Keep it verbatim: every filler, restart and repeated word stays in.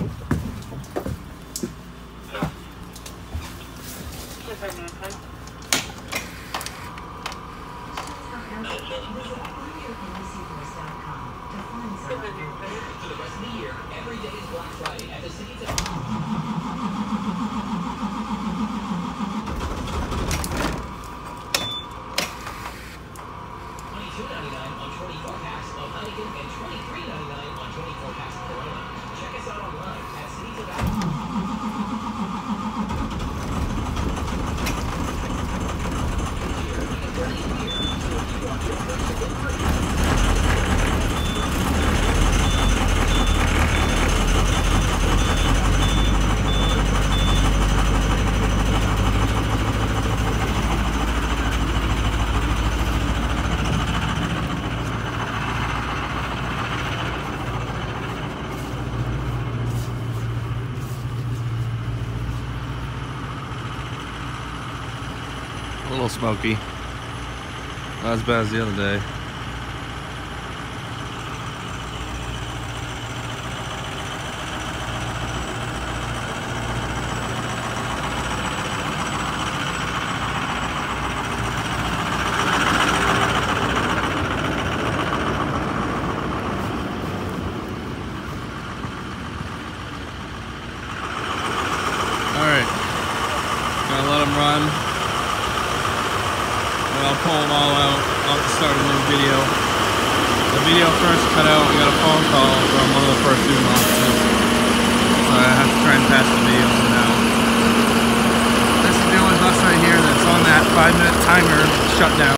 A little smoky. Not as bad as the other day. Alright. Gotta let them run. I'll pull them all out. I'll have to start a new video. The video first cut out, we got a phone call from one of the pursuit officers. So I have to try and pass the video now. This is the only bus right here that's on that five minute timer shutdown.